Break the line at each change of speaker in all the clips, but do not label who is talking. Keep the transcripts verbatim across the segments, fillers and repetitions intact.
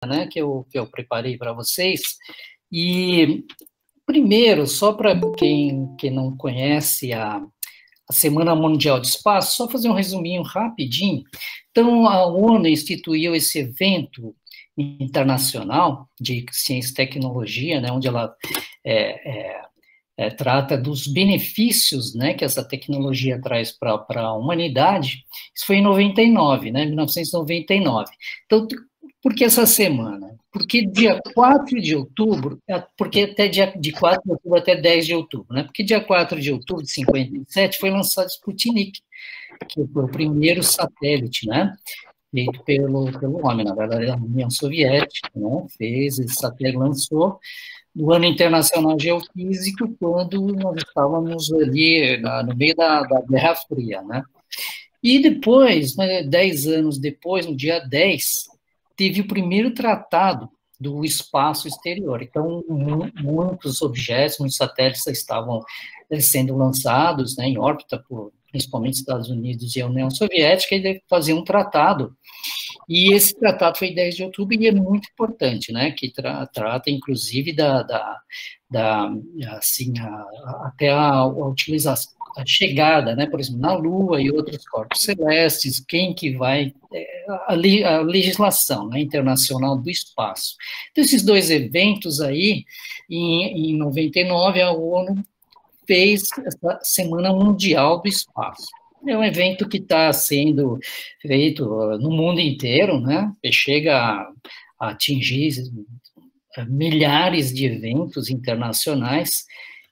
né, que eu, que eu preparei para vocês. E, primeiro, só para quem, quem não conhece a, a Semana Mundial de Espaço, só fazer um resuminho rapidinho. Então, a ONU instituiu esse evento internacional de ciência e tecnologia, né, onde ela é, é, é, trata dos benefícios, né, que essa tecnologia traz para a humanidade. Isso foi em noventa e nove, né, mil novecentos e noventa e nove. Então, por que essa semana? Porque dia quatro de outubro, porque até dia de quatro de outubro até dez de outubro, né? Porque dia quatro de outubro de cinquenta e sete foi lançado Sputnik, que foi o primeiro satélite, né? Feito pelo, pelo homem, na verdade, a União Soviética, né? Fez esse satélite, lançou no Ano Internacional Geofísico, quando nós estávamos ali na, no meio da, da Guerra Fria, né? E depois, né, dez anos depois, no dia dez, teve o primeiro tratado do espaço exterior. Então, muitos objetos, muitos satélites estavam sendo lançados, né, em órbita, por, principalmente Estados Unidos e a União Soviética, e fazer um tratado. E esse tratado foi em dez de outubro e é muito importante, né, que tra trata, inclusive, da, da, da assim, a, a, até a, a utilização, a chegada, né, por exemplo, na Lua e outros corpos celestes, quem que vai, é, a, a legislação, né, internacional do espaço. Então, esses dois eventos aí, em, em noventa e nove, a ONU fez essa Semana Mundial do Espaço. É um evento que está sendo feito no mundo inteiro, né, chega a, a atingir milhares de eventos internacionais,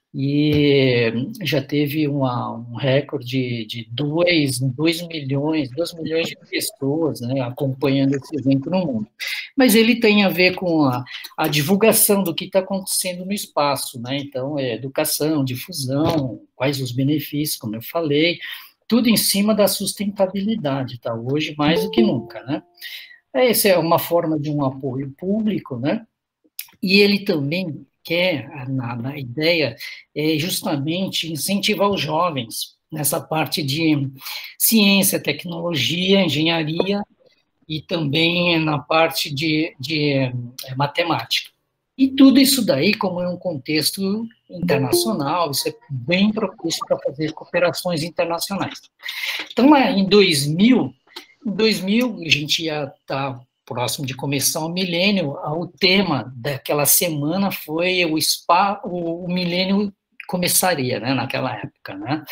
e já teve uma, um recorde de dois milhões, dois milhões de pessoas, né, acompanhando esse evento no mundo. Mas ele tem a ver com a, a divulgação do que está acontecendo no espaço, né? Então, é educação, difusão, quais os benefícios, como eu falei, tudo em cima da sustentabilidade, tá? Hoje mais do que nunca, né? Essa é uma forma de um apoio público, né? E ele também quer, na, na ideia, é justamente incentivar os jovens nessa parte de ciência, tecnologia, engenharia e também na parte de, de é, matemática. E tudo isso daí, como é um contexto internacional, isso é bem propício para fazer cooperações internacionais. Então, lá em dois mil, em dois mil a gente já está próximo de começar o milênio, o tema daquela semana foi o spa, o, o milênio começaria, né, naquela época, né?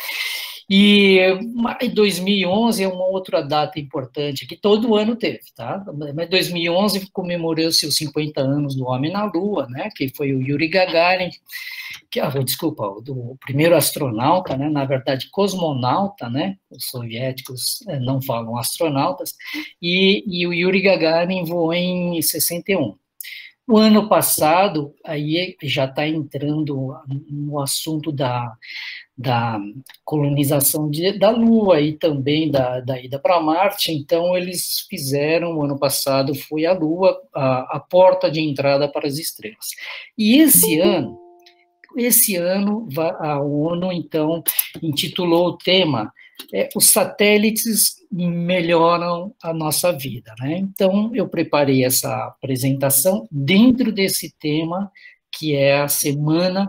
E dois mil e onze é uma outra data importante, que todo ano teve, tá? Mas dois mil e onze comemorou-se os cinquenta anos do Homem na Lua, né? Que foi o Yuri Gagarin, que, ah, desculpa, o, o primeiro astronauta, né? Na verdade, cosmonauta, né? Os soviéticos não falam astronautas, e, e o Yuri Gagarin voou em sessenta e um. O ano passado, aí já está entrando no assunto da, da colonização de, da Lua e também da, da ida para Marte, então eles fizeram, o ano passado foi a Lua, a, a porta de entrada para as estrelas. E esse ano, esse ano a ONU, então, intitulou o tema é, Os satélites melhoram a nossa vida, né? Então, eu preparei essa apresentação dentro desse tema, que é a Semana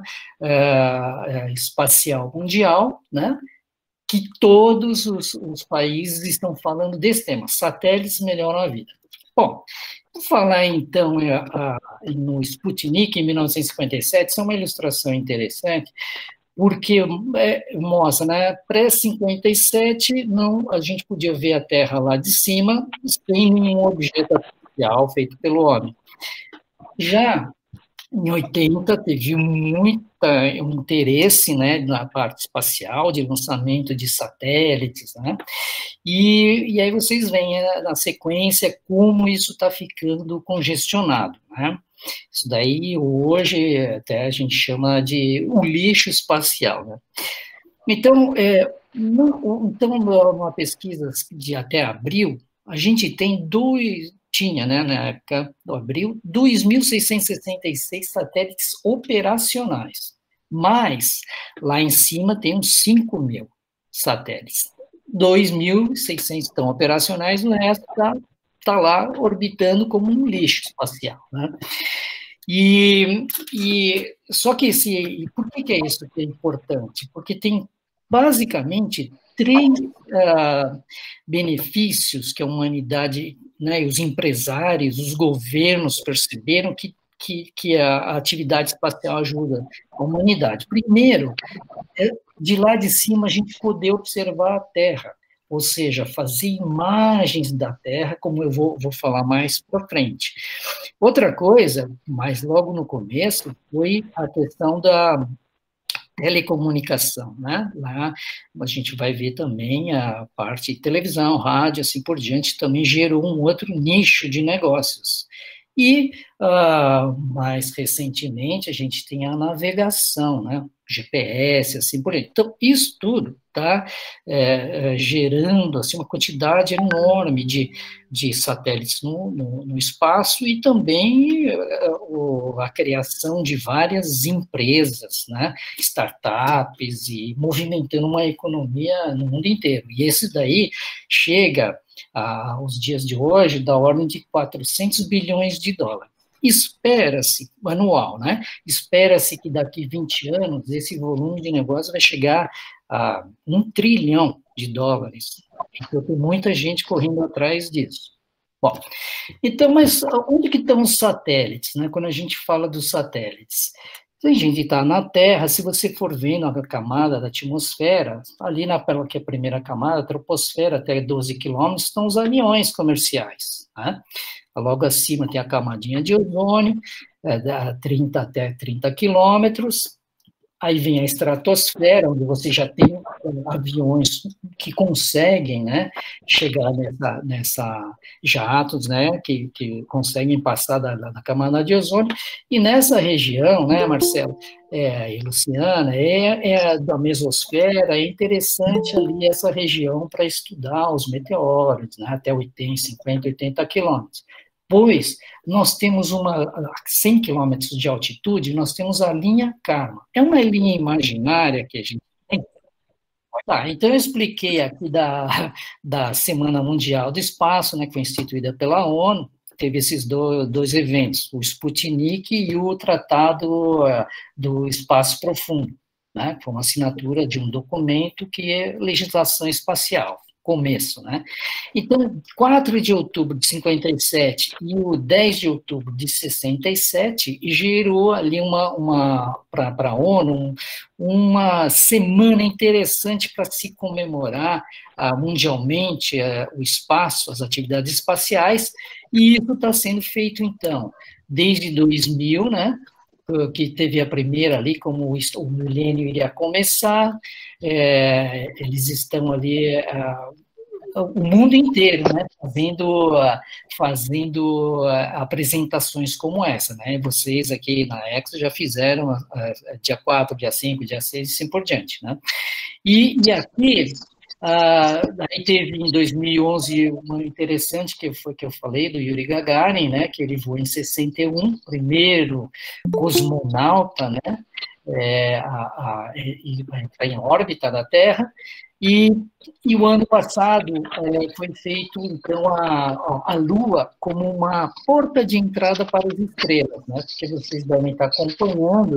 uh, Espacial Mundial, né? Que todos os, os países estão falando desse tema, satélites melhoram a vida. Bom, vou falar então a, a, no Sputnik, em mil novecentos e cinquenta e sete, isso é uma ilustração interessante, porque é, mostra, né, pré-cinquenta e sete, não, a gente podia ver a Terra lá de cima, sem nenhum objeto artificial feito pelo homem. Já em oitenta, teve muita, um interesse, né, na parte espacial, de lançamento de satélites, né, e, e aí vocês veem na sequência como isso está ficando congestionado, né. Isso daí, hoje, até a gente chama de o lixo espacial, né. Então, é, no, então, numa pesquisa de até abril, a gente tem dois, tinha, né, na época do abril, dois mil seiscentos e sessenta e seis satélites operacionais, mas lá em cima tem uns cinco mil satélites. dois mil e seiscentos estão operacionais, o resto está está lá orbitando como um lixo espacial, né? E, e só que esse, por que, que é isso que é importante? Porque tem basicamente três uh, benefícios que a humanidade, né, os empresários, os governos perceberam que, que, que a, a atividade espacial ajuda a humanidade. Primeiro, é de lá de cima a gente poder observar a Terra, ou seja, fazer imagens da Terra, como eu vou, vou falar mais para frente. Outra coisa, mas logo no começo, foi a questão da telecomunicação, né? Lá a gente vai ver também a parte de televisão, rádio, assim por diante, também gerou um outro nicho de negócios. E, uh, mais recentemente, a gente tem a navegação, né? G P S, assim por aí. Então, isso tudo está é, gerando assim, uma quantidade enorme de, de satélites no, no, no espaço e também uh, a criação de várias empresas, né? Startups, e movimentando uma economia no mundo inteiro. E esse daí chega aos dias de hoje, da ordem de quatrocentos bilhões de dólares. Espera-se, anual, né? Espera-se que daqui a vinte anos esse volume de negócio vai chegar a um trilhão de dólares. Então, tem muita gente correndo atrás disso. Bom, então, mas onde que estão os satélites, né? Quando a gente fala dos satélites? A gente está na Terra, se você for vendo a camada da atmosfera, ali na que é a primeira camada, a troposfera, até doze quilômetros, estão os aviões comerciais, né? Logo acima tem a camadinha de ozônio, é, trinta até trinta quilômetros, aí vem a estratosfera, onde você já tem aviões que conseguem, né, chegar nessa, nessa jatos, né, que, que conseguem passar da, da camada de ozônio, e nessa região, né, Marcelo, é, e Luciana, é, é da mesosfera, é interessante ali essa região para estudar os meteoros, né, até oitenta, cinquenta, oitenta quilômetros. Pois nós temos uma, a cem quilômetros de altitude, nós temos a linha Kármán. É uma linha imaginária que a gente tem. Tá, então eu expliquei aqui da, da Semana Mundial do Espaço, né, que foi instituída pela ONU, teve esses do, dois eventos, o Sputnik e o Tratado uh, do Espaço Profundo, né, foi uma assinatura de um documento que é legislação espacial. Começo, né? Então, quatro de outubro de cinquenta e sete e o dez de outubro de sessenta e sete gerou ali uma, uma para a ONU, um, uma semana interessante para se comemorar ah, mundialmente ah, o espaço, as atividades espaciais, e isso está sendo feito, então, desde dois mil, né? Que teve a primeira ali, como o milênio iria começar, é, eles estão ali, a, o mundo inteiro, né, fazendo, fazendo apresentações como essa, né, vocês aqui na Exo já fizeram a, a, dia quatro, dia cinco, dia seis e assim por diante, né, e, e aqui, ah, aí teve em dois mil e onze uma interessante que foi que eu falei do Yuri Gagarin, né, que ele voou em sessenta e um, primeiro cosmonauta, né, é, a, a, a entrar em órbita da Terra, e, e o ano passado é, foi feito então a, a Lua como uma porta de entrada para as estrelas, né, porque vocês devem estar acompanhando.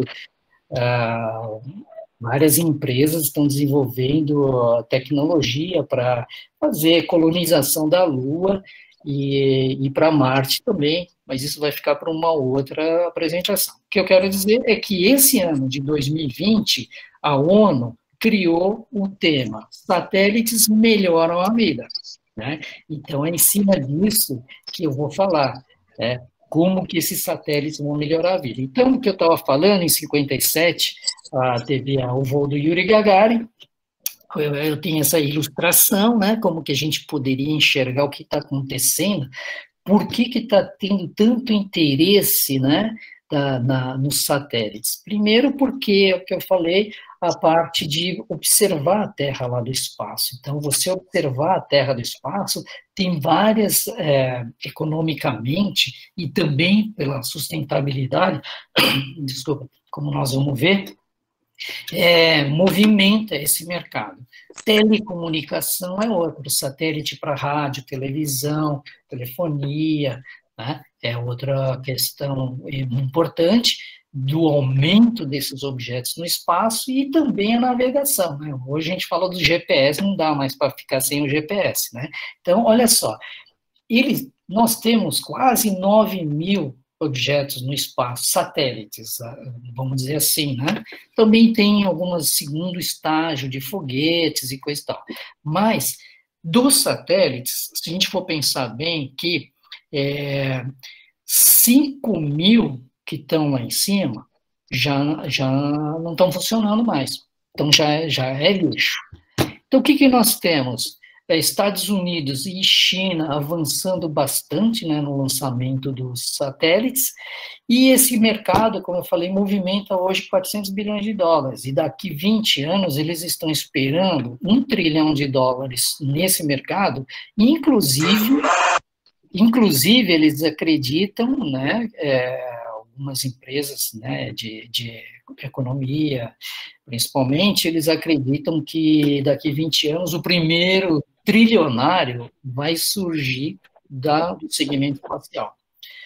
Ah, várias empresas estão desenvolvendo tecnologia para fazer colonização da Lua e, e para Marte também, mas isso vai ficar para uma outra apresentação. O que eu quero dizer é que esse ano de dois mil e vinte, a ONU criou um tema: satélites melhoram a vida, né? Então, é em cima disso que eu vou falar, né? Como que esses satélites vão melhorar a vida. Então, o que eu estava falando, em cinquenta e sete, ah, teve o voo do Yuri Gagarin, eu, eu tenho essa ilustração, né, como que a gente poderia enxergar o que está acontecendo, por que está tendo tanto interesse, né, da, na, nos satélites. Primeiro porque, é o que eu falei, a parte de observar a Terra lá do espaço. Então, você observar a Terra do espaço tem várias, é, economicamente, e também pela sustentabilidade, desculpa, como nós vamos ver, é, movimenta esse mercado. Telecomunicação é outro, satélite para rádio, televisão, telefonia, né? É outra questão importante do aumento desses objetos no espaço e também a navegação, né? Hoje a gente fala do G P S, não dá mais para ficar sem o G P S, né? Então, olha só, ele, nós temos quase nove mil objetos no espaço, satélites, vamos dizer assim, né? Também tem algumas segundo estágio de foguetes e coisa e tal. Mas, dos satélites, se a gente for pensar bem que é, cinco mil que estão lá em cima já, já não estão funcionando mais. Então, já, já é lixo. Então, o que, que nós temos? É, Estados Unidos e China avançando bastante, né, no lançamento dos satélites, e esse mercado, como eu falei, movimenta hoje quatrocentos bilhões de dólares, e daqui vinte anos eles estão esperando um trilhão de dólares nesse mercado, inclusive, inclusive eles acreditam, né, é, algumas empresas, né, de, de economia, principalmente, eles acreditam que daqui vinte anos o primeiro trilionário vai surgir da, do segmento espacial.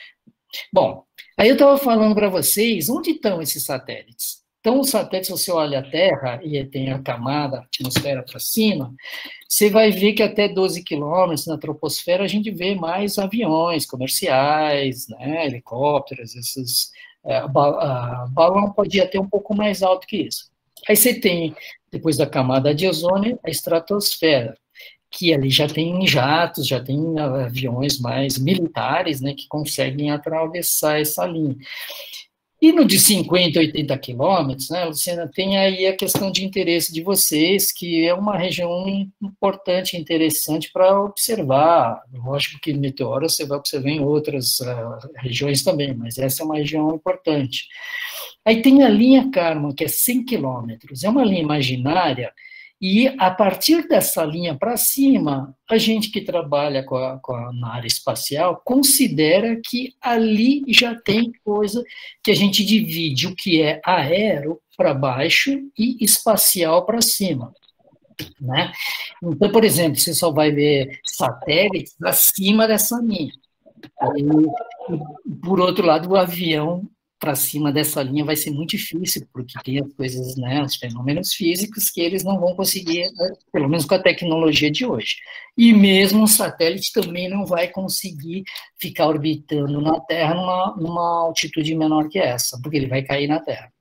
Bom, aí eu estava falando para vocês, onde estão esses satélites? Então, os satélites, se você olha a Terra e tem a camada, a atmosfera para cima, você vai ver que até doze quilômetros na troposfera a gente vê mais aviões comerciais, né, helicópteros, esses... É, balão pode ir até um pouco mais alto que isso. Aí você tem, depois da camada de ozônio, a estratosfera, que ali já tem jatos, já tem aviões mais militares, né, que conseguem atravessar essa linha. E no de cinquenta, oitenta quilômetros, né, Luciana, tem aí a questão de interesse de vocês, que é uma região importante, interessante para observar. Lógico que meteoros você vai observar em outras uh, regiões também, mas essa é uma região importante. Aí tem a linha Kármán, que é cem quilômetros, é uma linha imaginária, e a partir dessa linha para cima, a gente que trabalha com a, com a, na área espacial considera que ali já tem coisa que a gente divide o que é aero para baixo e espacial para cima. Né? Então, por exemplo, você só vai ver satélites acima dessa linha. E, por outro lado, o avião para cima dessa linha vai ser muito difícil, porque tem as coisas, né, os fenômenos físicos que eles não vão conseguir, pelo menos com a tecnologia de hoje. E mesmo o satélite também não vai conseguir ficar orbitando na Terra numa, numa altitude menor que essa, porque ele vai cair na Terra.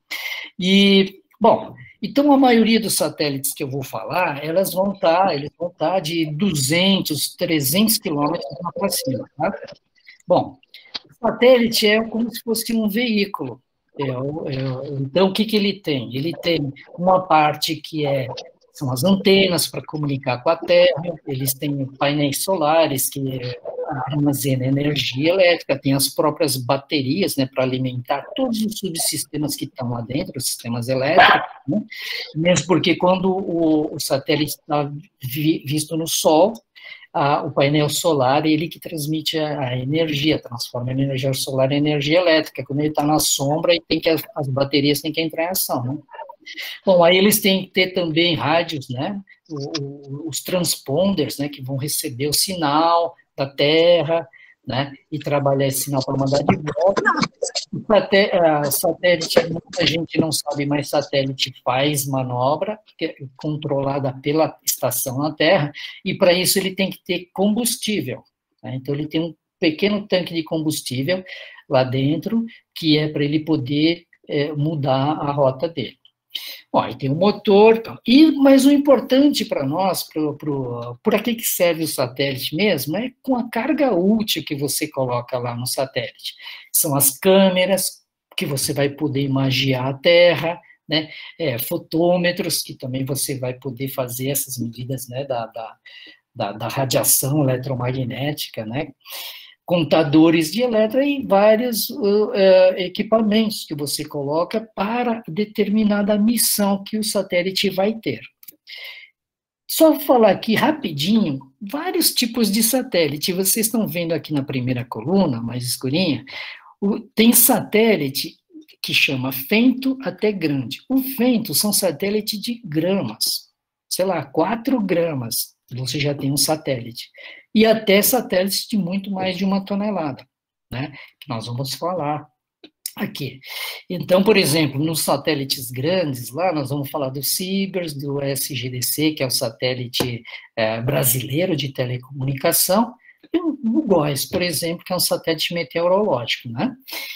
E, bom, então a maioria dos satélites que eu vou falar, elas vão estar, eles vão estar de duzentos, trezentos quilômetros para cima, tá? Bom, o satélite é como se fosse um veículo. É, é, então, o que, que ele tem? Ele tem uma parte que é, são as antenas para comunicar com a Terra, eles têm painéis solares que armazenam energia elétrica, tem as próprias baterias, né, para alimentar todos os subsistemas que estão lá dentro, os sistemas elétricos, né? Mesmo porque quando o, o satélite está vi, visto no Sol, A, o painel solar, ele que transmite a, a energia, transforma a energia solar em energia elétrica, quando ele está na sombra, e tem que, as, as baterias têm que entrar em ação, né? Bom, aí eles têm que ter também rádios, né, o, o, os transponders, né, que vão receber o sinal da Terra, né, e trabalhar esse sinal para mandar de volta. O satélite, muita gente não sabe, mas satélite faz manobra, que é controlada pela estação na Terra, e para isso ele tem que ter combustível, né? Então ele tem um pequeno tanque de combustível lá dentro, que é para ele poder é, mudar a rota dele. Bom, aí tem o motor, e, mas o importante para nós, para que serve o satélite mesmo, é com a carga útil que você coloca lá no satélite. São as câmeras, que você vai poder imagiar a Terra, né, é, fotômetros, que também você vai poder fazer essas medidas, né, da, da, da, da radiação eletromagnética, né, contadores de elétron e vários uh, uh, equipamentos que você coloca para determinada missão que o satélite vai ter. Só vou falar aqui rapidinho, vários tipos de satélite. Vocês estão vendo aqui na primeira coluna, mais escurinha, o, tem satélite que chama Fento até Grande. O Fento são satélites de gramas, sei lá, quatro gramas, você já tem um satélite. E até satélites de muito mais de uma tonelada, né? Que nós vamos falar aqui. Então, por exemplo, nos satélites grandes, lá nós vamos falar do CIBERS, do S G D C, que é o satélite é, brasileiro de telecomunicação, e o GOES, por exemplo, que é um satélite meteorológico, né?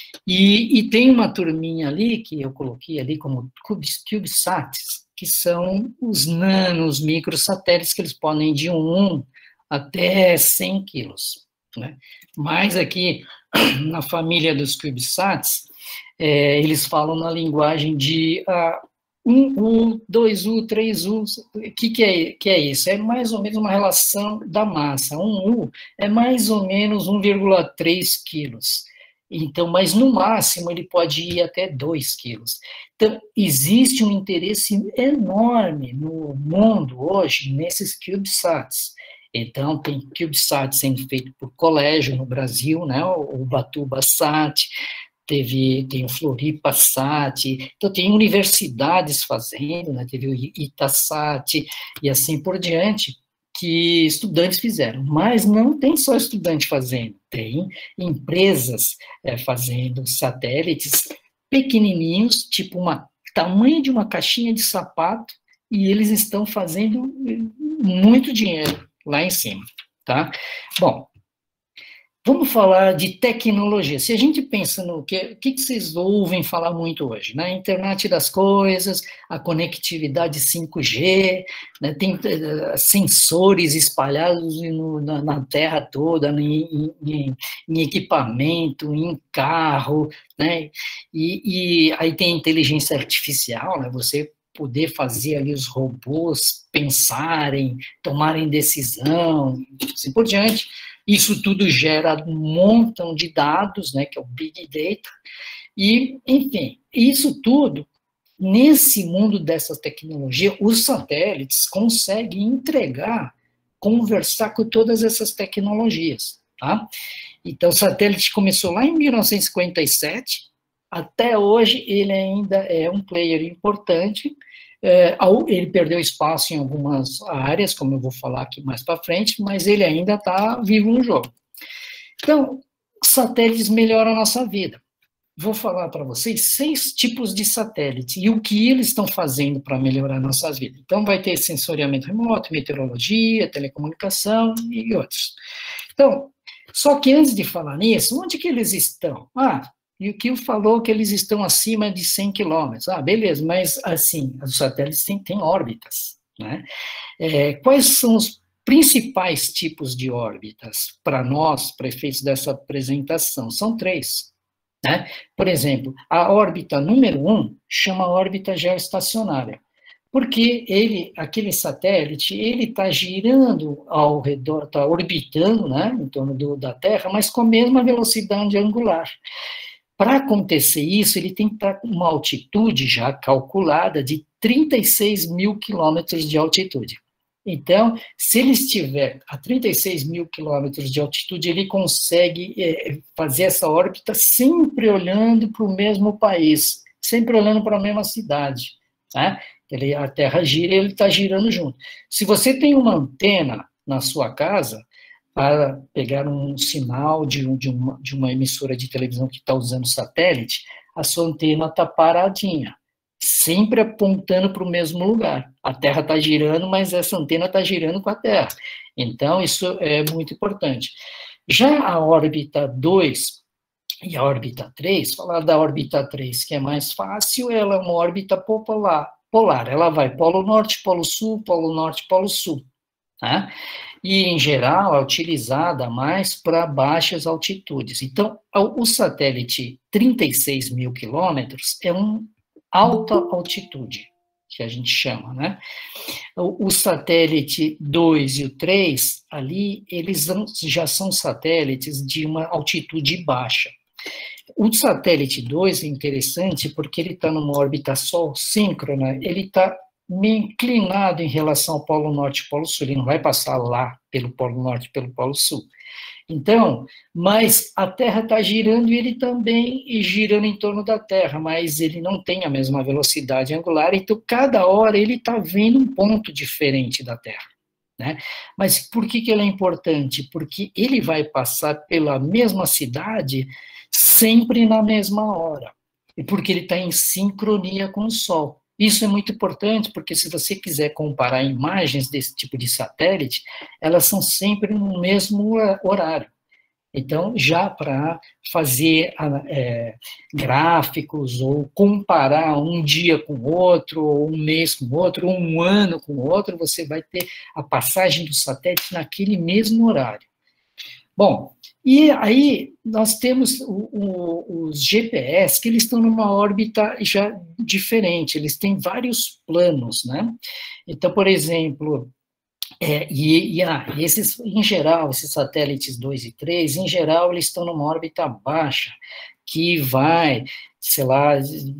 E, e tem uma turminha ali, que eu coloquei ali como CubeSats, que são os nanos, microsatélites, que eles podem ir de um até cem quilos, né? Mas aqui, na família dos CubeSats, é, eles falam na linguagem de uh, um U, dois U, três U. O que, que, é, que é isso? É mais ou menos uma relação da massa. Um U é mais ou menos um vírgula três quilos. Então, mas no máximo ele pode ir até dois quilos. Então, existe um interesse enorme no mundo hoje nesses CubeSats. Então, tem CubeSat sendo feito por colégio no Brasil, né, o Ubatuba Sat, teve, tem o Floripa Sat, então tem universidades fazendo, né, teve o Itasat e assim por diante, que estudantes fizeram, mas não tem só estudante fazendo, tem empresas é, fazendo satélites pequenininhos, tipo uma tamanho de uma caixinha de sapato, e eles estão fazendo muito dinheiro lá em cima, tá? Bom, vamos falar de tecnologia. Se a gente pensa no que, o que vocês ouvem falar muito hoje, né? Internet das coisas, a conectividade cinco G, né? Tem uh, sensores espalhados no, na, na Terra toda, em, em, em equipamento, em carro, né? E, e aí tem inteligência artificial, né? Você poder fazer ali os robôs pensarem, tomarem decisão, assim por diante. Isso tudo gera um montão de dados, né, que é o Big Data, e, enfim, isso tudo, nesse mundo dessa tecnologia, os satélites conseguem entregar, conversar com todas essas tecnologias, tá? Então, o satélite começou lá em mil novecentos e cinquenta e sete, até hoje ele ainda é um player importante. É, ele perdeu espaço em algumas áreas, como eu vou falar aqui mais para frente, mas ele ainda está vivo no jogo. Então, satélites melhoram a nossa vida. Vou falar para vocês seis tipos de satélites e o que eles estão fazendo para melhorar nossas vidas. Então, vai ter sensoriamento remoto, meteorologia, telecomunicação e outros. Então, só que antes de falar nisso, onde que eles estão? Ah, e o Kio falou que eles estão acima de cem quilômetros. Ah, beleza, mas assim, os satélites têm, têm órbitas, né? É, quais são os principais tipos de órbitas para nós, para efeitos dessa apresentação? São três, né? Por exemplo, a órbita número um chama órbita geoestacionária, porque ele, aquele satélite, ele está girando ao redor, está orbitando, né, em torno do, da Terra, mas com a mesma velocidade angular. Para acontecer isso, ele tem que estar com uma altitude já calculada de trinta e seis mil quilômetros de altitude. Então, se ele estiver a trinta e seis mil quilômetros de altitude, ele consegue é, fazer essa órbita sempre olhando para o mesmo país, sempre olhando para a mesma cidade, tá? Ele, a Terra gira e ele está girando junto. Se você tem uma antena na sua casa, para pegar um sinal de, de, uma, de uma emissora de televisão que está usando satélite, a sua antena está paradinha, sempre apontando para o mesmo lugar. A Terra está girando, mas essa antena está girando com a Terra. Então, isso é muito importante. Já a órbita dois e a órbita três, falar da órbita três, que é mais fácil, ela é uma órbita polar. polar. Ela vai polo norte, polo sul, polo norte, polo sul. Tá? E, em geral, é utilizada mais para baixas altitudes. Então, o satélite trinta e seis mil quilômetros é uma alta altitude, que a gente chama, né? O, o satélite dois e o três, ali, eles já são satélites de uma altitude baixa. O satélite dois é interessante porque ele está numa órbita Sol síncrona, ele está meio inclinado em relação ao Polo Norte e Polo Sul, ele não vai passar lá pelo Polo Norte e pelo Polo Sul. Então, mas a Terra está girando e ele também e girando em torno da Terra, mas ele não tem a mesma velocidade angular, então cada hora ele está vendo um ponto diferente da Terra. Né? Mas por que, que ele é importante? Porque ele vai passar pela mesma cidade sempre na mesma hora, e porque ele está em sincronia com o Sol. Isso é muito importante, porque se você quiser comparar imagens desse tipo de satélite, elas são sempre no mesmo horário. Então, já para fazer é, gráficos, ou comparar um dia com o outro, ou um mês com o outro, ou um ano com o outro, você vai ter a passagem do satélite naquele mesmo horário. Bom, e aí nós temos o, o, os G P S, que eles estão numa órbita já diferente, eles têm vários planos, né? Então, por exemplo, É, e, e ah, esses, em geral, esses satélites dois e três, em geral, eles estão numa órbita baixa, que vai, sei lá,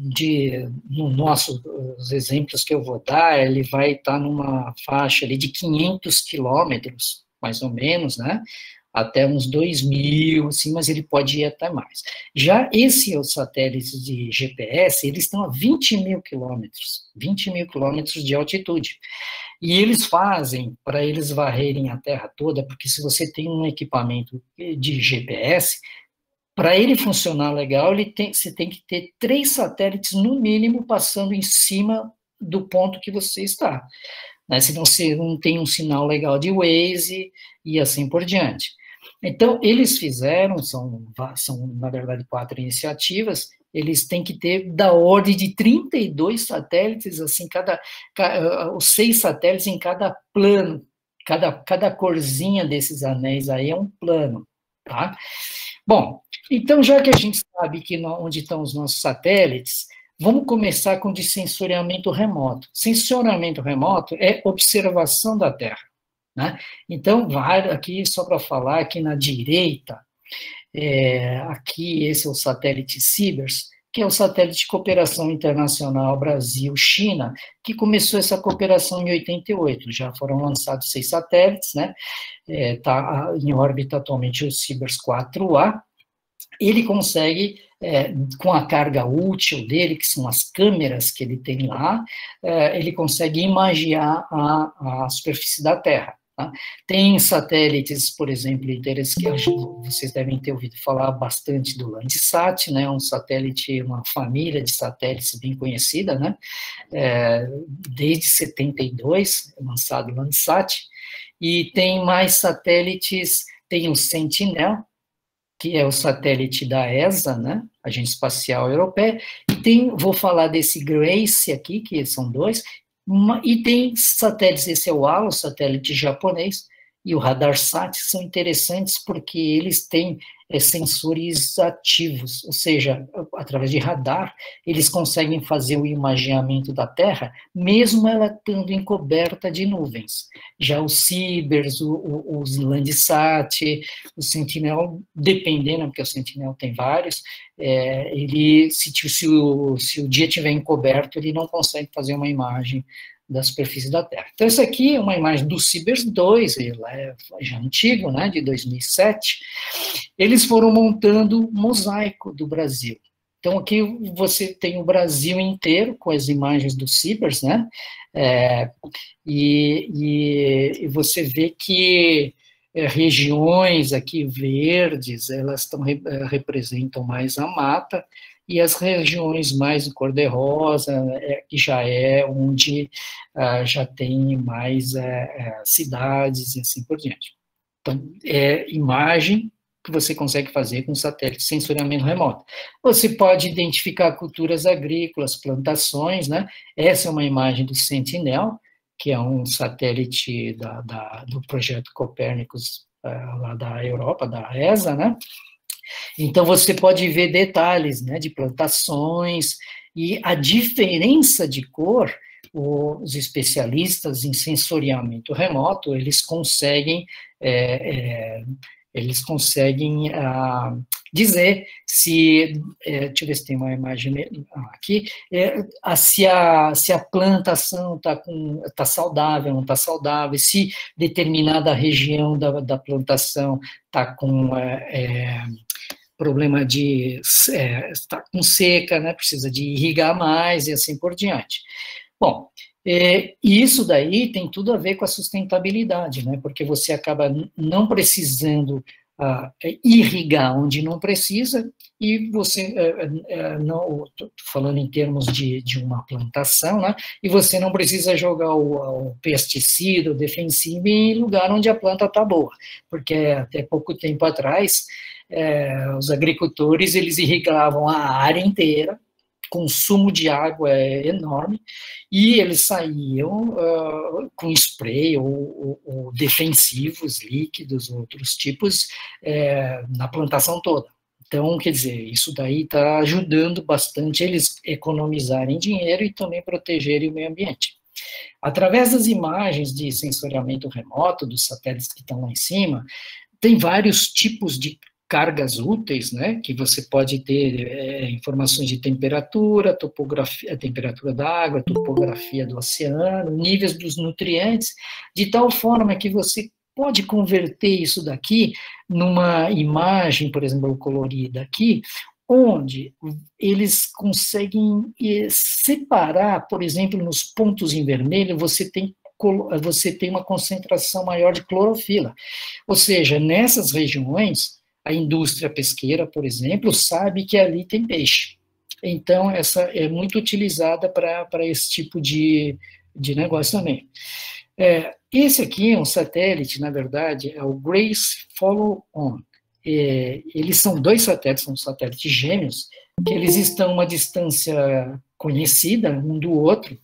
de, no nosso, os exemplos que eu vou dar, ele vai estar numa faixa ali de quinhentos quilômetros, mais ou menos, né, até uns dois mil, assim, mas ele pode ir até mais. Já esses os satélites de G P S, eles estão a vinte mil quilômetros, vinte mil quilômetros de altitude. E eles fazem, para eles varrerem a Terra toda, porque se você tem um equipamento de G P S, para ele funcionar legal, ele tem, você tem que ter três satélites, no mínimo, passando em cima do ponto que você está. Né? Senão você não tem um sinal legal de Waze e assim por diante. Então, eles fizeram, são, são na verdade, quatro iniciativas, eles têm que ter da ordem de trinta e dois satélites, assim, cada, cada, os seis satélites em cada plano, cada, cada corzinha desses anéis aí é um plano, tá? Bom, então, já que a gente sabe que no, onde estão os nossos satélites, vamos começar com de sensoriamento remoto. Sensoriamento remoto é observação da Terra, né? Então, vai aqui, só para falar, aqui na direita, É, aqui, esse é o satélite CIBERS, que é o satélite de cooperação internacional Brasil-China, que começou essa cooperação em oitenta e oito, já foram lançados seis satélites, né, está é, em órbita atualmente o CIBERS quatro A, ele consegue, é, com a carga útil dele, que são as câmeras que ele tem lá, é, ele consegue imagiar a, a superfície da Terra. Tá? Tem satélites, por exemplo, interessantes, que vocês devem ter ouvido falar bastante do Landsat, né, um satélite, uma família de satélites bem conhecida, né, é, desde setenta e dois, lançado o Landsat, e tem mais satélites, tem o Sentinel, que é o satélite da E S A, né, Agência Espacial Europeia, e tem, vou falar desse GRACE aqui, que são dois, uma, e tem satélites, esse é o A L A, o satélite japonês, e o RadarSat são interessantes porque eles têm é, sensores ativos, ou seja, através de radar, eles conseguem fazer o imageamento da Terra, mesmo ela estando encoberta de nuvens. Já o CIBERS, o, o, os Landsat, o Sentinel, dependendo, porque o Sentinel tem vários, é, ele, se, se, o, se o dia estiver encoberto, ele não consegue fazer uma imagem da superfície da Terra. Então, essa aqui é uma imagem do CIBERS dois, ele é já antigo, né, de dois mil e sete. Eles foram montando um mosaico do Brasil. Então, aqui você tem o Brasil inteiro, com as imagens do CIBERS, né, é, e, e, e você vê que é, regiões aqui verdes, elas tão, representam mais a mata, e as regiões mais cor-de-rosa, é, que já é onde ah, já tem mais é, cidades e assim por diante. Então, é imagem que você consegue fazer com satélite de sensoriamento remoto. Você pode identificar culturas agrícolas, plantações, né? Essa é uma imagem do Sentinel, que é um satélite da, da, do projeto Copérnicos, uh, lá da Europa, da E S A, né? Então, você pode ver detalhes, né, de plantações, e a diferença de cor, os especialistas em sensoriamento remoto, eles conseguem é, é, eles conseguem ah, dizer se, é, deixa eu ver se tem uma imagem aqui, é, a, se, a, se a plantação está tá saudável, não está saudável, se determinada região da, da plantação está com é, é, problema de, é, está com seca, né, precisa de irrigar mais e assim por diante. Bom, é, isso daí tem tudo a ver com a sustentabilidade, né, porque você acaba não precisando uh, irrigar onde não precisa, e você, uh, uh, não, falando em termos de, de uma plantação, né, e você não precisa jogar o, o pesticida, o defensivo, em lugar onde a planta está boa, porque até pouco tempo atrás, uh, os agricultores, eles irrigavam a área inteira, consumo de água é enorme, e eles saíam uh, com spray ou, ou, ou defensivos, líquidos, outros tipos, é, na plantação toda. Então, quer dizer, isso daí está ajudando bastante eles economizarem dinheiro e também protegerem o meio ambiente. Através das imagens de sensoriamento remoto, dos satélites que estão lá em cima, tem vários tipos de cargas úteis, né, que você pode ter é, informações de temperatura, topografia, a temperatura da água, topografia do oceano, níveis dos nutrientes, de tal forma que você pode converter isso daqui numa imagem, por exemplo, colorida aqui, onde eles conseguem separar, por exemplo, nos pontos em vermelho, você tem você tem uma concentração maior de clorofila, ou seja, nessas regiões, a indústria pesqueira, por exemplo, sabe que ali tem peixe. Então, essa é muito utilizada para esse tipo de, de negócio também. É, esse aqui é um satélite, na verdade, é o Grace Follow-On. É, eles são dois satélites, são satélites gêmeos, que eles estão a uma distância conhecida um do outro.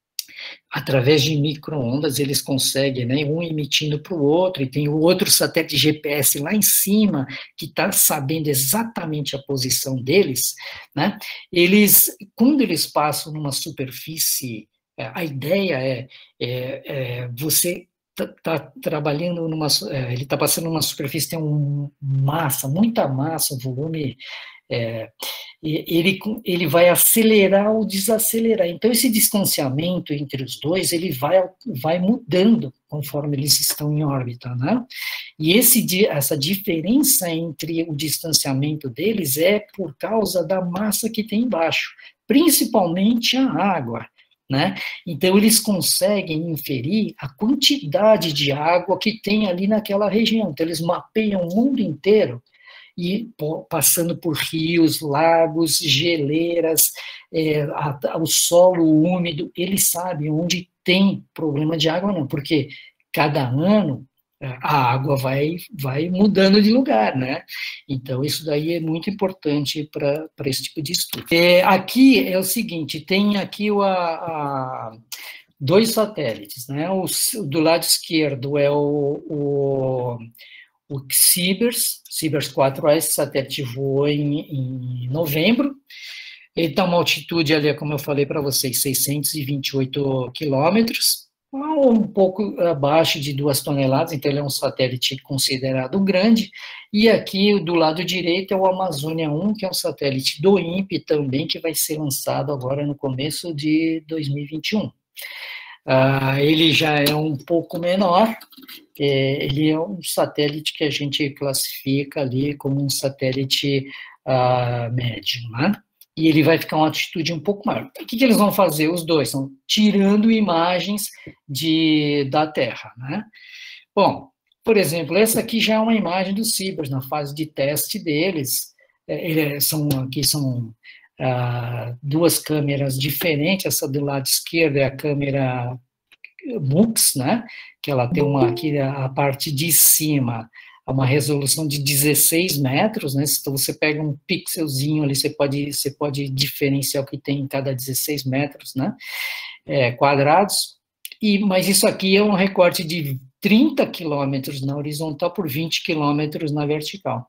Através de micro-ondas, eles conseguem, né, um emitindo para o outro, e tem o outro satélite G P S lá em cima, que está sabendo exatamente a posição deles, né, eles, quando eles passam numa superfície, a ideia é, é, é você está tá trabalhando numa, ele está passando numa superfície, tem uma massa, muita massa, um volume, é, ele, ele vai acelerar ou desacelerar. Então, esse distanciamento entre os dois, ele vai, vai mudando conforme eles estão em órbita, né? E esse, essa diferença entre o distanciamento deles é por causa da massa que tem embaixo, principalmente a água, né? Então, eles conseguem inferir a quantidade de água que tem ali naquela região. Então, eles mapeiam o mundo inteiro, e passando por rios, lagos, geleiras, é, a, a, o solo úmido, eles sabem onde tem problema de água ou não, porque cada ano a água vai, vai mudando de lugar, né? Então, isso daí é muito importante para esse tipo de estudo. É, aqui é o seguinte, tem aqui o, a, a, dois satélites, né? O, do lado esquerdo é o... o o Cibers, Cibers quatro A, esse satélite voou em, em novembro, ele está a uma altitude ali, como eu falei para vocês, seiscentos e vinte e oito quilômetros, um pouco abaixo de duas toneladas, então ele é um satélite considerado grande, e aqui do lado direito é o Amazônia um, que é um satélite do INPE também, que vai ser lançado agora no começo de dois mil e vinte e um. Uh, ele já é um pouco menor, é, ele é um satélite que a gente classifica ali como um satélite uh, médio, né? E ele vai ficar uma altitude um pouco maior. O que, que eles vão fazer, os dois? Estão tirando imagens de, da Terra, né? Bom, por exemplo, essa aqui já é uma imagem do Cibers, na fase de teste deles, é, são, aqui são Uh, duas câmeras diferentes, essa do lado esquerdo é a câmera MUX, né, que ela tem uma, aqui a parte de cima, uma resolução de dezesseis metros, né, então você pega um pixelzinho ali, você pode, você pode diferenciar o que tem em cada dezesseis metros, né, é, quadrados, e, mas isso aqui é um recorte de trinta quilômetros na horizontal por vinte quilômetros na vertical.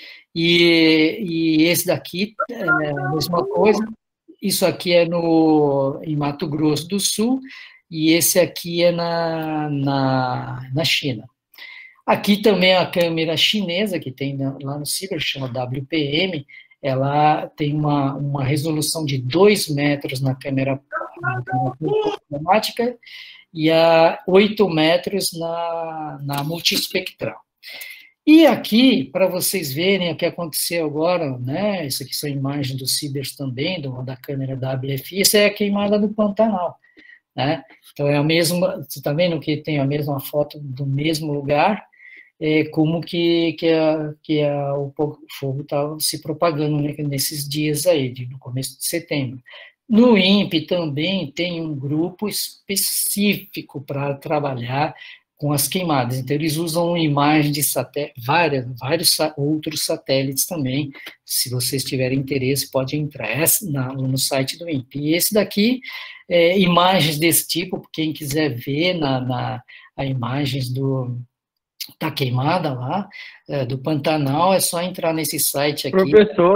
E, e esse daqui é a mesma coisa, isso aqui é no, em Mato Grosso do Sul, e esse aqui é na, na, na China. Aqui também a câmera chinesa, que tem lá no Ciber, chama W P M, ela tem uma, uma resolução de dois metros na câmera, na câmera cromática e a oito metros na, na multiespectral. E aqui, para vocês verem o que aconteceu agora, né, isso aqui são imagens do Cibers também, do, da câmera W F I, isso é a queimada do Pantanal, né? Então, é a mesma, você está vendo que tem a mesma foto do mesmo lugar, é, como que, que, a, que a, o fogo estava se propagando, né, nesses dias aí, de, no começo de setembro. No INPE também tem um grupo específico para trabalhar com as queimadas, então eles usam imagens de satélite, várias, vários outros satélites também, se vocês tiverem interesse, pode entrar na, no site do INPE. E esse daqui, é, imagens desse tipo, quem quiser ver na, na a imagens do da queimada lá, é, do Pantanal, é só entrar nesse site aqui.
Professor.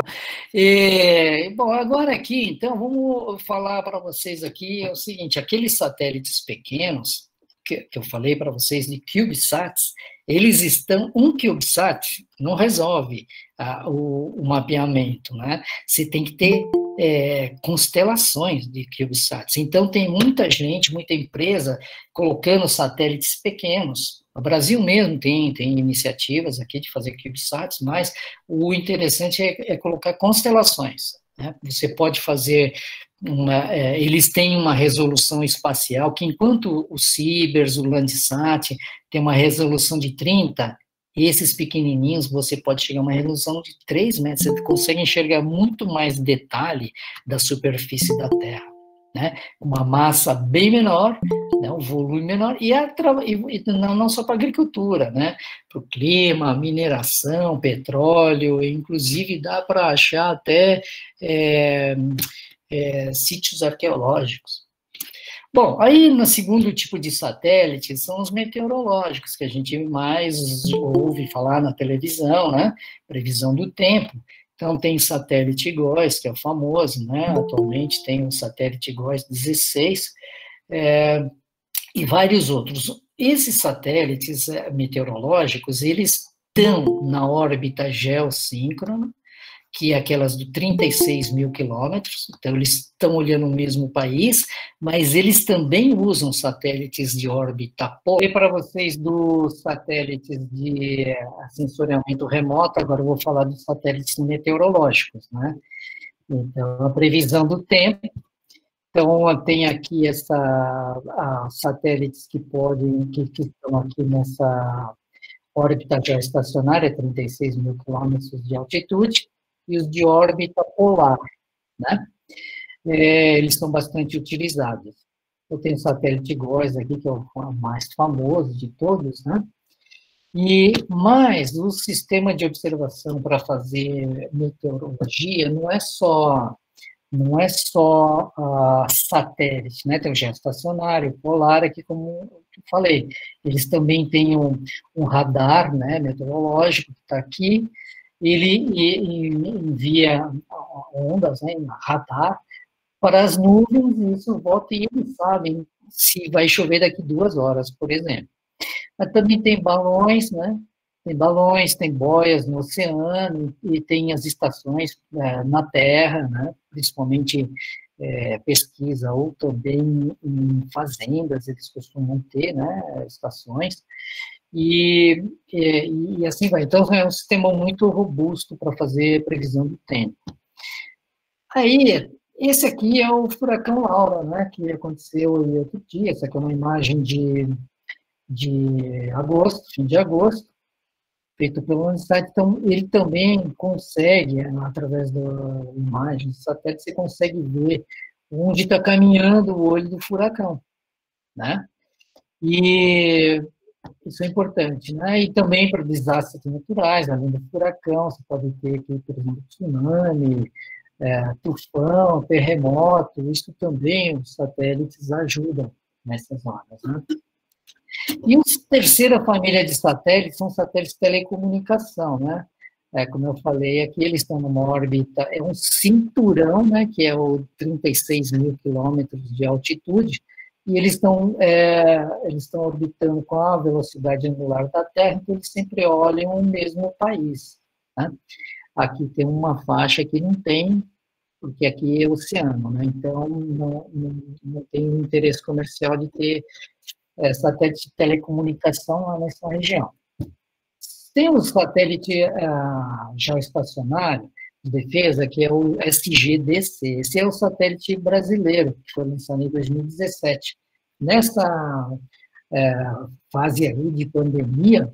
E, bom, agora aqui, então, vamos falar para vocês aqui, é o seguinte, aqueles satélites pequenos, que, que eu falei para vocês de CubeSats, eles estão, um CubeSat não resolve ah, o, o mapeamento, né? Você tem que ter é, constelações de CubeSats. Então, tem muita gente, muita empresa colocando satélites pequenos. O Brasil mesmo tem, tem iniciativas aqui de fazer CubeSats, mas o interessante é, é colocar constelações, né? Você pode fazer, uma, é, eles têm uma resolução espacial, que enquanto o Cibers, o Landsat, tem uma resolução de trinta, esses pequenininhos você pode chegar a uma resolução de três metros, você consegue enxergar muito mais detalhe da superfície da Terra, né? Uma massa bem menor, né, um volume menor, e, a, e não, não só para a agricultura, né, para o clima, mineração, petróleo, inclusive dá para achar até é, é, sítios arqueológicos. Bom, aí no segundo tipo de satélite são os meteorológicos, que a gente mais ouve falar na televisão, né, previsão do tempo. Então, tem satélite GOES, que é o famoso, né? Atualmente tem o satélite GOES dezesseis, é, e vários outros. Esses satélites é, meteorológicos, eles estão na órbita geossíncrona, que é aquelas de trinta e seis mil quilômetros, então eles estão olhando o mesmo país, mas eles também usam satélites de órbita polo. E para vocês dos satélites de sensoriamento remoto, agora eu vou falar dos satélites meteorológicos, né? Então, a previsão do tempo. Então, tem aqui essa, a, satélites que podem, que, que estão aqui nessa órbita geoestacionária, trinta e seis mil quilômetros de altitude, e os de órbita polar, né? É, eles são bastante utilizados. Eu tenho o satélite GOES aqui, que é o mais famoso de todos, né? E, mas o sistema de observação para fazer meteorologia não é só, não é só uh, satélite, né? Tem o geoestacionário, polar, aqui como eu falei. Eles também têm um, um radar, né, meteorológico, que está aqui. Ele envia ondas, né, radar, para as nuvens, e isso volta e eles sabem se vai chover daqui duas horas, por exemplo. Mas também tem balões, né, tem balões, tem boias no oceano, e tem as estações é, na Terra, né, principalmente é, pesquisa, ou também em fazendas, eles costumam ter, né, estações. E, e, e assim vai. Então, é um sistema muito robusto para fazer previsão do tempo. Aí, esse aqui é o furacão Laura, né, que aconteceu outro dia. Essa aqui é uma imagem de, de agosto, fim de agosto, feito pelo Landsat. Então, ele também consegue, através da imagem de satélite, você consegue ver onde está caminhando o olho do furacão, né? E isso é importante, né? E também para desastres naturais, além do furacão, você pode ter aqui, por exemplo, tsunami, é, tufão, terremoto, isso também os satélites ajudam nessas horas, né? E a terceira família de satélites são satélites de telecomunicação, né? É, como eu falei aqui, eles estão numa órbita, é um cinturão, né, que é o trinta e seis mil quilômetros de altitude, e eles estão é, eles estão orbitando com a velocidade angular da Terra, então eles sempre olham o mesmo país, né? Aqui tem uma faixa que não tem, porque aqui é oceano, né? Então não, não, não tem interesse comercial de ter é, satélite de telecomunicação lá nessa região. Tem um satélite ah, geoestacionário de defesa, que é o S G D C. Esse é o satélite brasileiro, que foi lançado em dois mil e dezessete. Nessa é, fase aí de pandemia,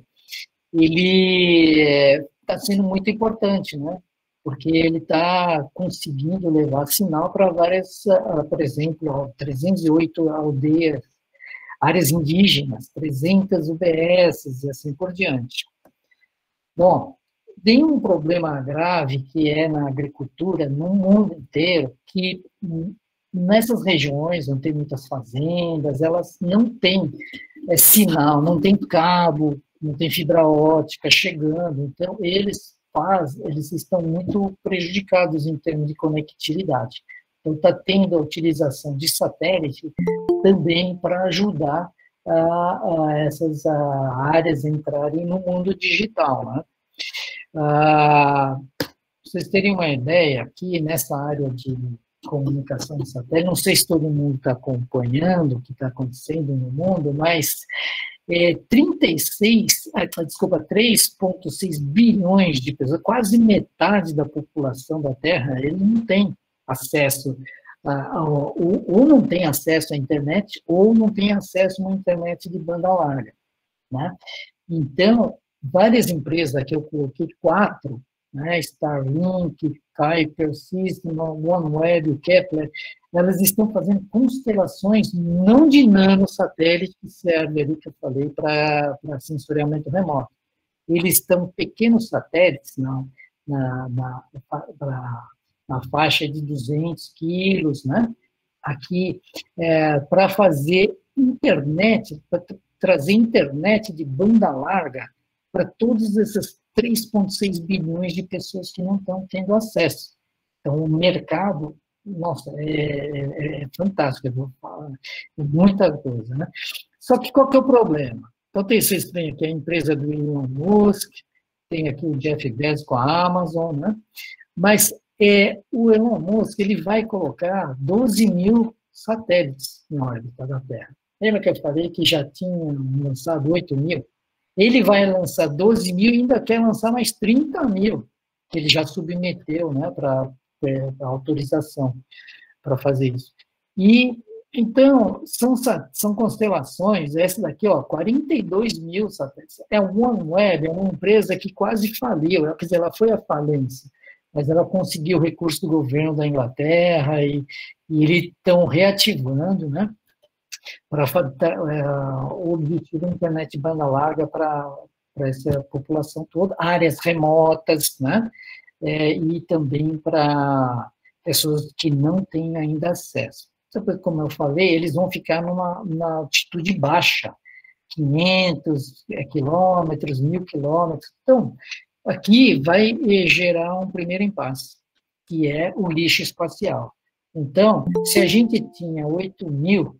ele está sendo muito importante, né? Porque ele está conseguindo levar sinal para várias, por exemplo, trezentas e oito aldeias, áreas indígenas, trezentas U B S e assim por diante. Bom, tem um problema grave que é na agricultura no mundo inteiro, que nessas regiões onde tem muitas fazendas, elas não têm é, sinal, não tem cabo, não tem fibra ótica chegando, então eles faz, eles estão muito prejudicados em termos de conectividade. Então está tendo a utilização de satélite também para ajudar a, a essas a áreas entrarem no mundo digital, né? Ah, para vocês terem uma ideia, aqui nessa área de comunicação de satélite, não sei se todo mundo está acompanhando o que está acontecendo no mundo, mas é, trinta e seis, desculpa, três vírgula seis bilhões de pessoas, quase metade da população da Terra, ele não tem acesso, a, a, ou, ou não tem acesso à internet, ou não tem acesso a uma internet de banda larga, né? Então, várias empresas, aqui eu coloquei quatro, né, Starlink, Kuiper, System, OneWeb, Kepler, elas estão fazendo constelações não de nanosatélites, que serve ali que eu falei para sensoriamento remoto. Eles estão pequenos satélites na, na, na, na, na faixa de duzentos quilos, né, aqui, é, para fazer internet, para trazer internet de banda larga para todos esses três vírgula seis bilhões de pessoas que não estão tendo acesso. Então, o mercado, nossa, é, é, é fantástico, eu vou falar, é muita coisa, né? Só que qual que é o problema? Então, tem esse estranho aqui, a empresa do Elon Musk, tem aqui o Jeff Bezos com a Amazon, né? Mas é, o Elon Musk, ele vai colocar doze mil satélites em órbita da Terra. Lembra que eu falei que já tinham lançado oito mil? Ele vai lançar doze mil e ainda quer lançar mais trinta mil, que ele já submeteu, né, para a autorização para fazer isso. E, então, são, são constelações, essa daqui, ó, quarenta e dois mil satélites. É a OneWeb, é uma empresa que quase faliu, quer dizer, ela foi à falência, mas ela conseguiu recurso do governo da Inglaterra e, e eles estão reativando, né, para é, o objetivo da internet banda larga para essa população toda, áreas remotas, né, é, e também para pessoas que não têm ainda acesso. Como eu falei, eles vão ficar numa, numa altitude baixa, quinhentos quilômetros, mil quilômetros. Então, aqui vai gerar um primeiro impasse, que é o lixo espacial. Então, se a gente tinha oito mil,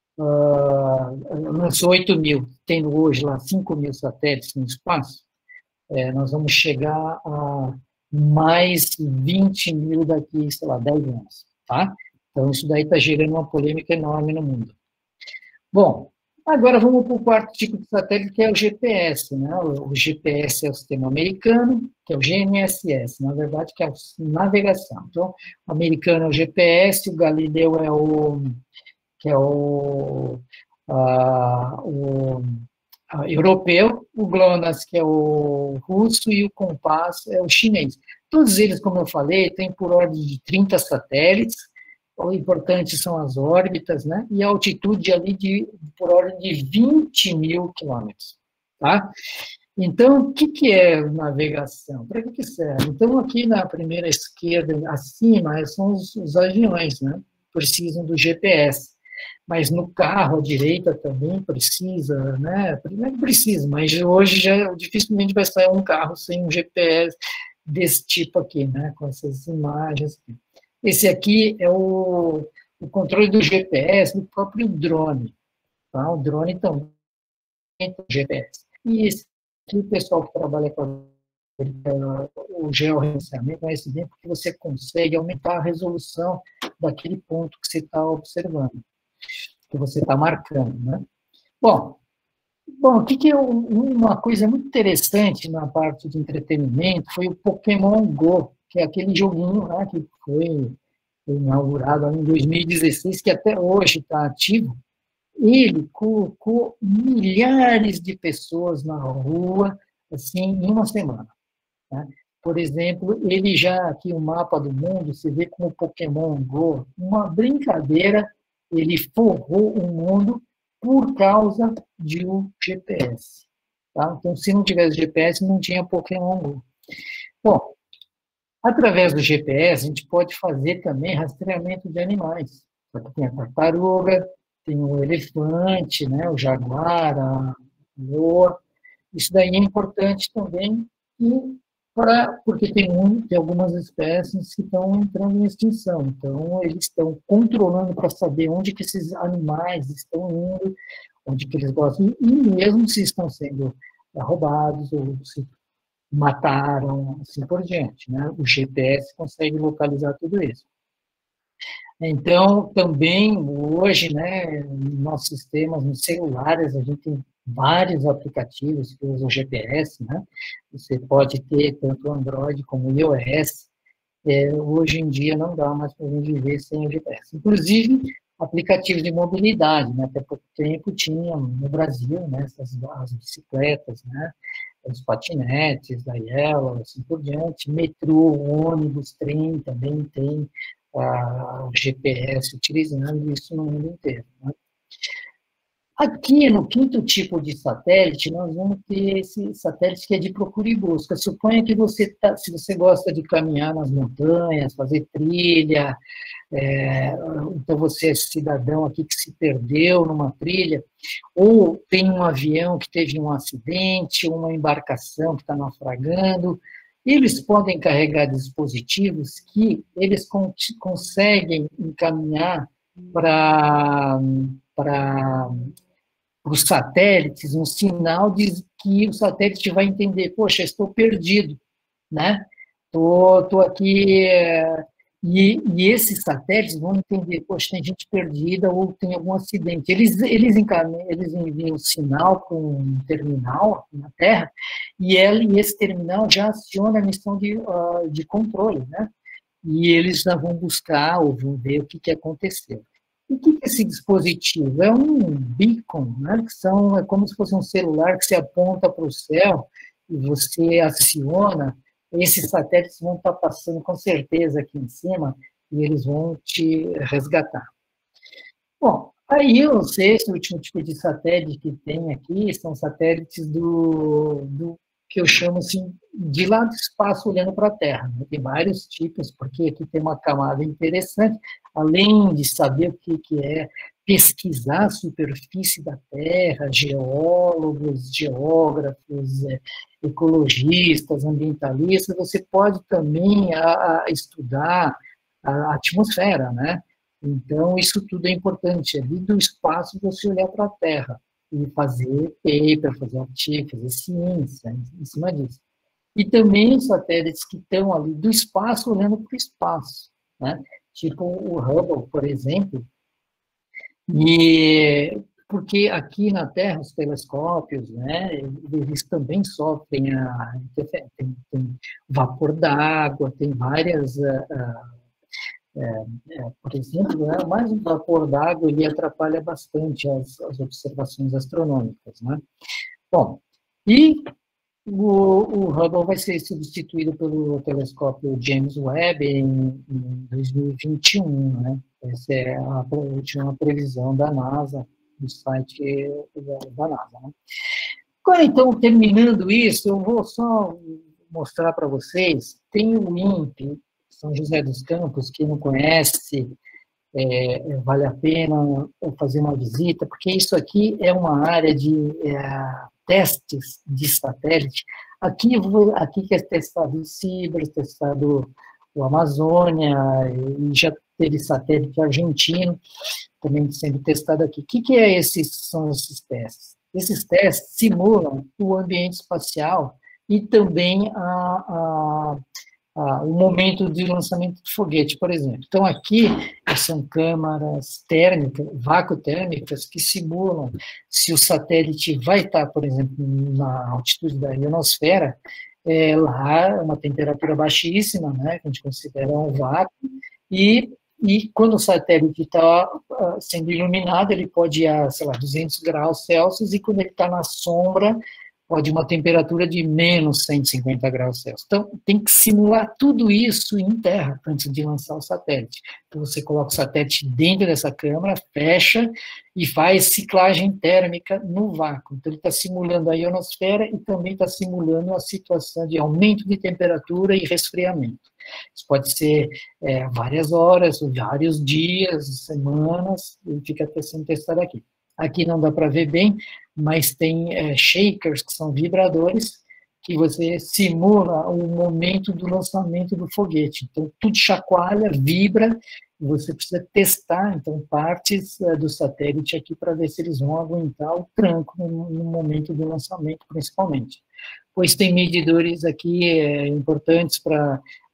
uh, lançou oito mil, tendo hoje lá cinco mil satélites no espaço, é, nós vamos chegar a mais vinte mil daqui, sei lá, dez anos, tá? Então, isso daí está gerando uma polêmica enorme no mundo. Bom, agora vamos para o quarto tipo de satélite, que é o G P S, né? O G P S é o sistema americano, que é o G N S S, na verdade, que é a navegação. Então, o americano é o G P S, o Galileu é o, que é o, uh, o uh, europeu, o GLONASS, que é o russo, e o COMPASS é o chinês. Todos eles, como eu falei, têm por ordem de trinta satélites. O importante são as órbitas, né? E a altitude ali de, por ordem de vinte mil quilômetros, tá? Então, o que, que é navegação? Para que, que serve? Então, aqui na primeira esquerda, acima, são os, os aviões, né? Precisam do G P S. Mas no carro, à direita, também precisa, né? Primeiro precisa, mas hoje já dificilmente vai sair um carro sem um G P S desse tipo aqui, né? Com essas imagens aqui. Esse aqui é o, o controle do G P S do próprio drone. Tá? O drone também tem G P S. E esse, o pessoal que trabalha com o georreferenciamento conhece bem, porque você consegue aumentar a resolução daquele ponto que você está observando, que você está marcando, né? Bom, bom, o que, que é uma coisa muito interessante na parte de entretenimento foi o Pokémon Go, que é aquele joguinho, né, que foi inaugurado em dois mil e dezesseis, que até hoje está ativo. Ele colocou milhares de pessoas na rua, assim, em uma semana. Né? Por exemplo, ele já, aqui o mapa do mundo, você vê como o Pokémon Go, uma brincadeira, ele forrou o mundo por causa de um G P S. Tá? Então, se não tivesse G P S, não tinha Pokémon Go. Bom, através do G P S, a gente pode fazer também rastreamento de animais. Tem a tartaruga, tem o elefante, né, o jaguar, a leoa. Isso daí é importante também, e pra, porque tem, um, tem algumas espécies que estão entrando em extinção. Então, eles estão controlando para saber onde que esses animais estão indo, onde que eles gostam, e mesmo se estão sendo roubados ou se mataram, assim por diante. Né? O G P S consegue localizar tudo isso. Então, também, hoje, né, nos nossos sistemas, nos celulares, a gente tem vários aplicativos que usam G P S, né? Você pode ter tanto o Android como o iOS. É, hoje em dia não dá mais para a gente viver sem o G P S. Inclusive, aplicativos de mobilidade, né? Até pouco tempo tinha no Brasil, né, essas, as bicicletas, né? Os patinetes, a Yellow, assim por diante. Metrô, ônibus, trem também tem a G P S utilizando isso no mundo inteiro. Né? Aqui, no quinto tipo de satélite, nós vamos ter esse satélite que é de procura e busca. Suponha que você, tá, se você gosta de caminhar nas montanhas, fazer trilha, é, então você é cidadão aqui que se perdeu numa trilha, ou tem um avião que teve um acidente, uma embarcação que está naufragando, eles podem carregar dispositivos que eles con conseguem encaminhar para os satélites um sinal de que o satélite vai entender, poxa, estou perdido, né? Tô, tô aqui, é, e, e esses satélites vão entender, poxa, tem gente perdida ou tem algum acidente. Eles, eles, encaminham, eles enviam sinal para um terminal na Terra, e, ela, e esse terminal já aciona a missão de, uh, de controle, né? E eles já vão buscar ou vão ver o que, que aconteceu. O que é esse dispositivo? É um beacon, né? Que são, é como se fosse um celular que você aponta para o céu e você aciona. Esses satélites vão estar passando com certeza aqui em cima e eles vão te resgatar. Bom, aí o sexto, último tipo de satélite que tem aqui são satélites do, do que eu chamo assim, de lá do espaço olhando para a Terra. Né? Tem vários tipos, porque aqui tem uma camada interessante, além de saber o que, que é pesquisar a superfície da Terra, geólogos, geógrafos, é, ecologistas, ambientalistas, você pode também a, a estudar a atmosfera, né? Então, isso tudo é importante. Ali do espaço, você olhar para a Terra e fazer paper, fazer artigo, fazer ciência em cima disso. E também os satélites que estão ali do espaço olhando para o espaço, né? Tipo o Hubble, por exemplo, e porque aqui na Terra os telescópios, né, eles também sofrem a tem, tem vapor d'água, tem várias uh, É, é, por exemplo, né, mais um vapor d'água ele atrapalha bastante as, as observações astronômicas, né? Bom, e o, o Hubble vai ser substituído pelo telescópio James Webb em, em dois mil e vinte e um, né? Essa é a última previsão da NASA, do site da, da NASA, né? Agora, então, terminando isso, eu vou só mostrar para vocês, tem o INPE, São José dos Campos, quem não conhece, é, vale a pena fazer uma visita, porque isso aqui é uma área de é, testes de satélite. Aqui, aqui que é testado o Ciber, testado o Amazônia, e já teve satélite argentino também sendo testado aqui. O que, que é esses, são esses testes? Esses testes simulam o ambiente espacial e também a, a, a, o momento de lançamento do foguete, por exemplo. Então, aqui são câmaras térmicas, vácuo térmicas, que simulam se o satélite vai estar, por exemplo, na altitude da ionosfera, é, lá uma temperatura baixíssima, né, que a gente considera um vácuo, e, e quando o satélite está uh, sendo iluminado, ele pode ir a, sei lá, duzentos graus Celsius, e quando ele está na sombra, pode uma temperatura de menos cento e cinquenta graus Celsius. Então, tem que simular tudo isso em terra antes de lançar o satélite. Então, você coloca o satélite dentro dessa câmara, fecha e faz ciclagem térmica no vácuo. Então, ele está simulando a ionosfera e também está simulando a situação de aumento de temperatura e resfriamento. Isso pode ser é, várias horas, vários dias, semanas, e fica sendo testado aqui. Aqui não dá para ver bem, mas tem é, shakers, que são vibradores, que você simula o momento do lançamento do foguete. Então, tudo chacoalha, vibra, e você precisa testar, então, partes é, do satélite aqui para ver se eles vão aguentar o tranco no, no momento do lançamento, principalmente. Pois tem medidores aqui é, importantes para,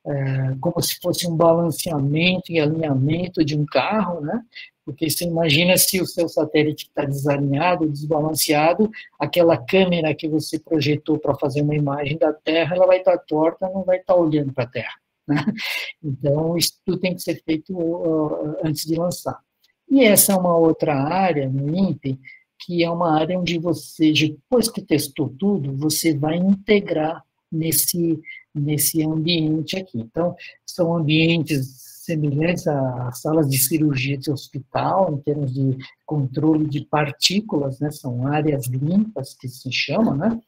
é, como se fosse um balanceamento e alinhamento de um carro, né? Porque você imagina se o seu satélite está desalinhado, desbalanceado, aquela câmera que você projetou para fazer uma imagem da Terra, ela vai estar torta, não vai estar olhando para a Terra, né? Então, isso tudo tem que ser feito uh, antes de lançar. E essa é uma outra área no INPE, que é uma área onde você, depois que testou tudo, você vai integrar nesse, nesse ambiente aqui. Então, são ambientes semelhantes a salas de cirurgia de hospital, em termos de controle de partículas, né, são áreas limpas, que se chama, né,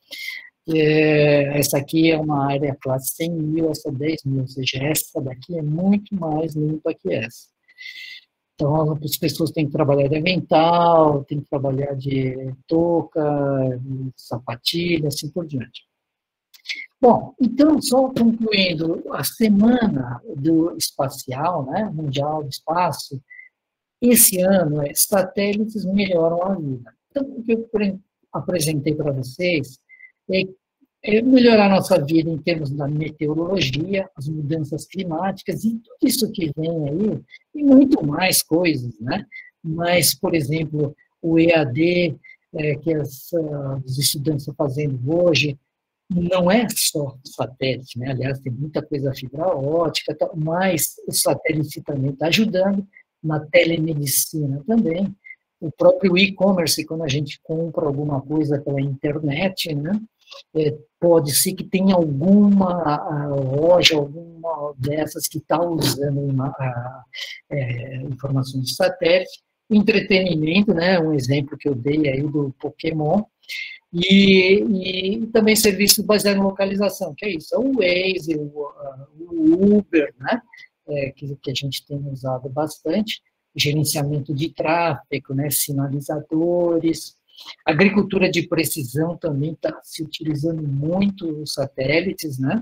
é, essa aqui é uma área classe cem mil, essa dez mil, ou seja, essa daqui é muito mais limpa que essa. Então, as pessoas têm que trabalhar de avental, têm que trabalhar de touca, de sapatilha, assim por diante. Bom, então, só concluindo, a semana do espacial, né, mundial do espaço, esse ano, é, satélites melhoram a vida. Então, o que eu apresentei para vocês é, é melhorar a nossa vida em termos da meteorologia, as mudanças climáticas e tudo isso que vem aí, e muito mais coisas, né? Mas, por exemplo, o E A D, é, que as, uh, os estudantes estão fazendo hoje, não é só satélite, né? Aliás, tem muita coisa fibra ótica, mas o satélite também está ajudando, na telemedicina também, o próprio e-commerce, quando a gente compra alguma coisa pela internet, né? É, pode ser que tenha alguma loja, alguma dessas que está usando uma, a, é, informações de satélite. Entretenimento, né? Um exemplo que eu dei aí do Pokémon. E, e também serviços baseados em localização, que é isso, é o Waze, o, o Uber, né, é, que, que a gente tem usado bastante, gerenciamento de tráfego, né, sinalizadores, agricultura de precisão também está se utilizando muito os satélites, né,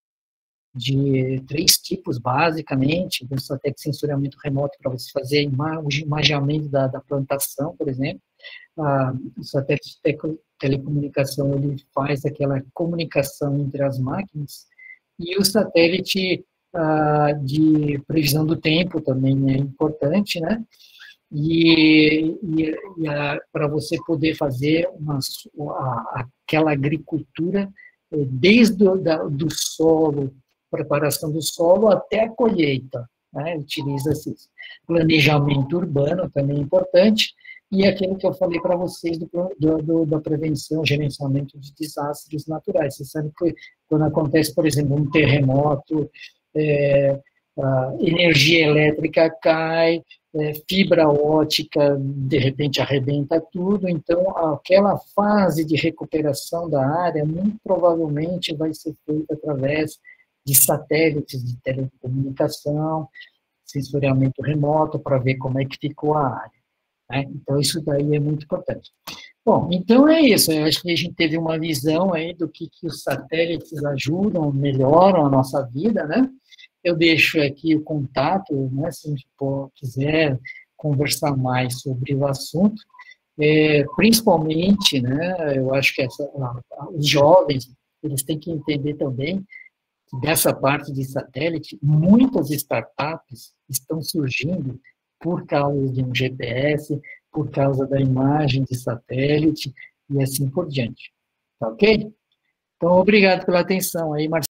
de três tipos, basicamente, do satélite de sensoriamento remoto para você fazer o imageamento da, da plantação, por exemplo. Ah, o satélite de telecomunicação, ele faz aquela comunicação entre as máquinas, e o satélite ah, de previsão do tempo também é importante, né? E, e, e para você poder fazer uma, a, aquela agricultura desde o da, do solo, preparação do solo até a colheita, né? Utiliza-se isso. Planejamento urbano também é importante, e aquilo que eu falei para vocês do, do, da prevenção, gerenciamento de desastres naturais. Você sabe que quando acontece, por exemplo, um terremoto, é, a energia elétrica cai, é, fibra ótica, de repente arrebenta tudo, então aquela fase de recuperação da área, muito provavelmente vai ser feita através de satélites de telecomunicação, sensoriamento remoto, para ver como é que ficou a área. Né? Então, isso daí é muito importante. Bom, então é isso. Eu acho que a gente teve uma visão aí do que, que os satélites ajudam, melhoram a nossa vida, né? eu deixo aqui o contato, né, se a gente for, quiser conversar mais sobre o assunto, é, principalmente, né, eu acho que essa, a, a, os jovens, eles têm que entender também que dessa parte de satélite, muitas startups estão surgindo por causa de um G P S, por causa da imagem de satélite e assim por diante. Tá ok? Então, obrigado pela atenção aí, Marcelo.